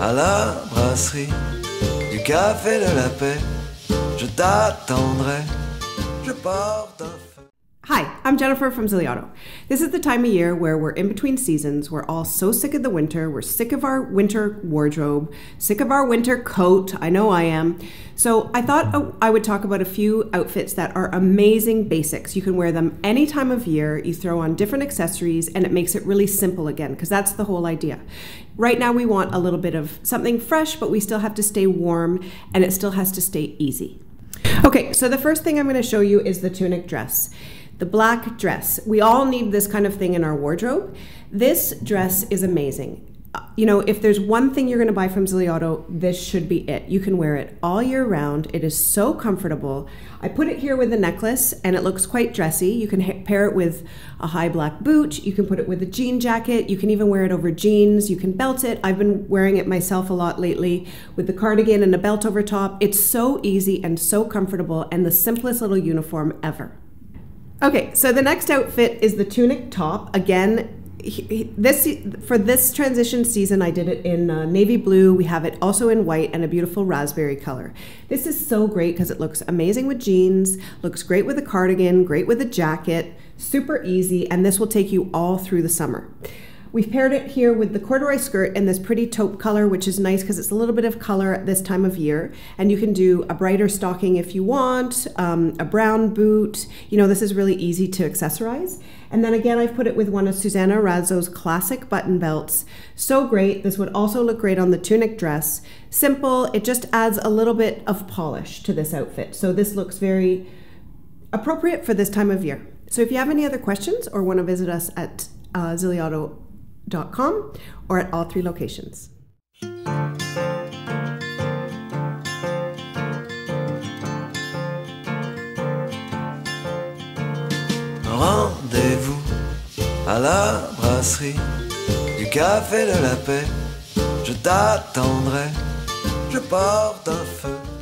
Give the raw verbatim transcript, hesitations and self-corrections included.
à la brasserie du café de la paix. Je t'attendrai, je porte un feu. Hi, I'm Jennifer from Ziliato. This is the time of year where we're in between seasons. We're all so sick of the winter. We're sick of our winter wardrobe, sick of our winter coat. I know I am. So I thought I would talk about a few outfits that are amazing basics. You can wear them any time of year. You throw on different accessories and it makes it really simple again, because that's the whole idea. Right now we want a little bit of something fresh, but we still have to stay warm and it still has to stay easy. Okay, so the first thing I'm going to show you is the tunic dress. The black dress. We all need this kind of thing in our wardrobe. This dress is amazing. You know, if there's one thing you're going to buy from Ziliato, this should be it. You can wear it all year round. It is so comfortable. I put it here with a necklace and it looks quite dressy. You can pair it with a high black boot. You can put it with a jean jacket. You can even wear it over jeans. You can belt it. I've been wearing it myself a lot lately with the cardigan and a belt over top. It's so easy and so comfortable and the simplest little uniform ever. Okay, so the next outfit is the tunic top. Again, this for this transition season, I did it in uh, navy blue. We have it also in white and a beautiful raspberry color. This is so great because it looks amazing with jeans, looks great with a cardigan, great with a jacket, super easy, and this will take you all through the summer. We've paired it here with the corduroy skirt in this pretty taupe color, which is nice because it's a little bit of color at this time of year. And you can do a brighter stocking if you want, um, a brown boot. You know, this is really easy to accessorize. And then again, I've put it with one of Susanna Razzo's classic button belts. So great. This would also look great on the tunic dress. Simple. It just adds a little bit of polish to this outfit. So this looks very appropriate for this time of year. So if you have any other questions or want to visit us at uh, Ziliato dot com or at all three locations. Rendez-vous à la brasserie du café de la paix. Je t'attendrai, je porte un feu.